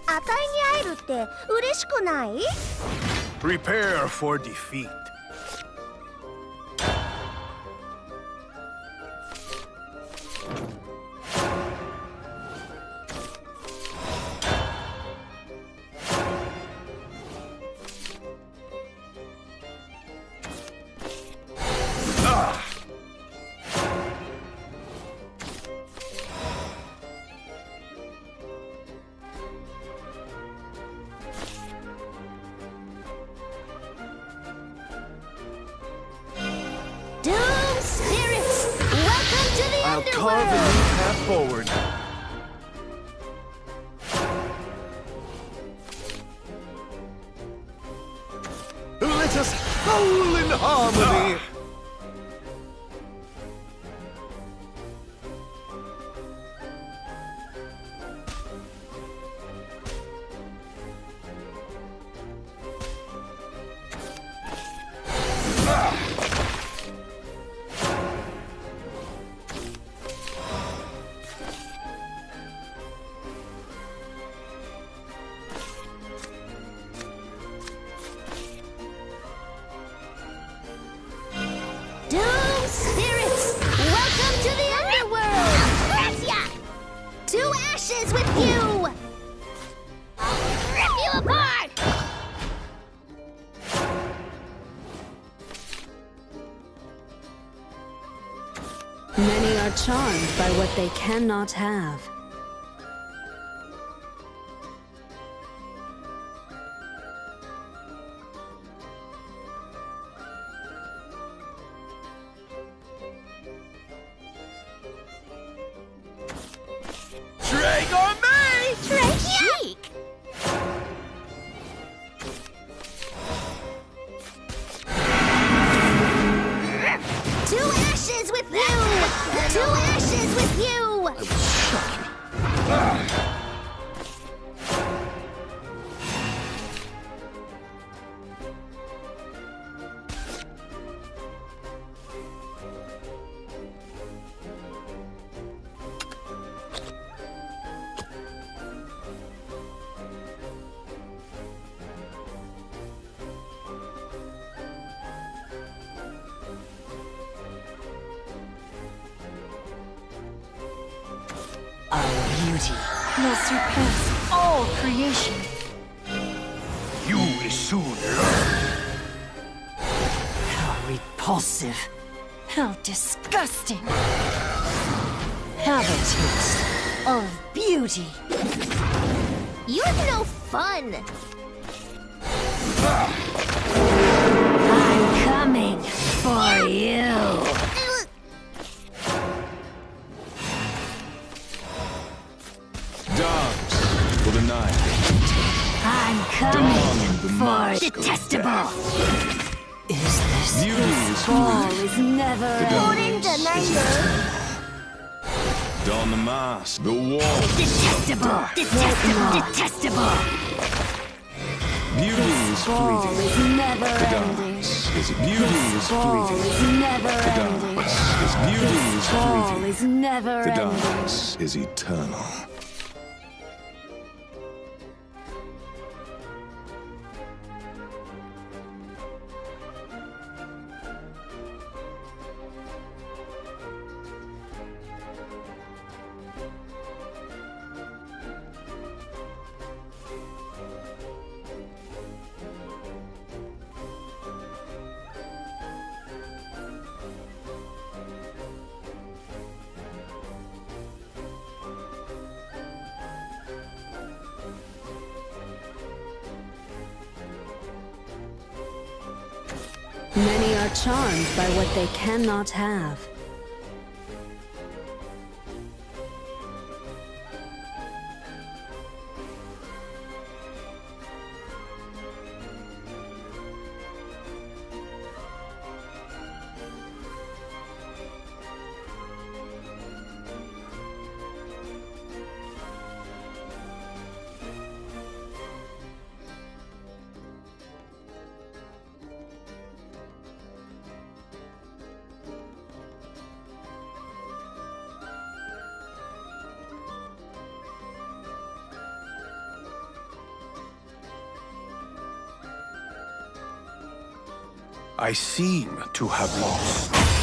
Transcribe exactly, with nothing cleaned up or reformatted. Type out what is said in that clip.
値に会えるって嬉しくない？ Prepare for defeat. I'll carve a new path forward. Let us howl in harmony! Doom spirits, welcome to the underworld! To ashes with you! I'll rip you apart! Many are charmed by what they cannot have. Drag on me! Cheek! To ashes with you! To ashes with you! I will shock you. Our beauty will surpass all creation. You will soon learn. How repulsive. How disgusting. Have a taste of beauty. You're no fun! I'm coming for you. Dance for the night. I'm Dawn, coming the for mask of detestable. Is this Beauty this is ball fleeting. is never ending. Don the mask. The wall. Detestable. Detestable. Detestable. Beauty is Ball fleeting. is never The ending. dance is beauty is Ball fleeting. is never The ending. dance is beauty is Ball fleeting. is never The ending. dance is eternal. Many are charmed by what they cannot have. I seem to have lost.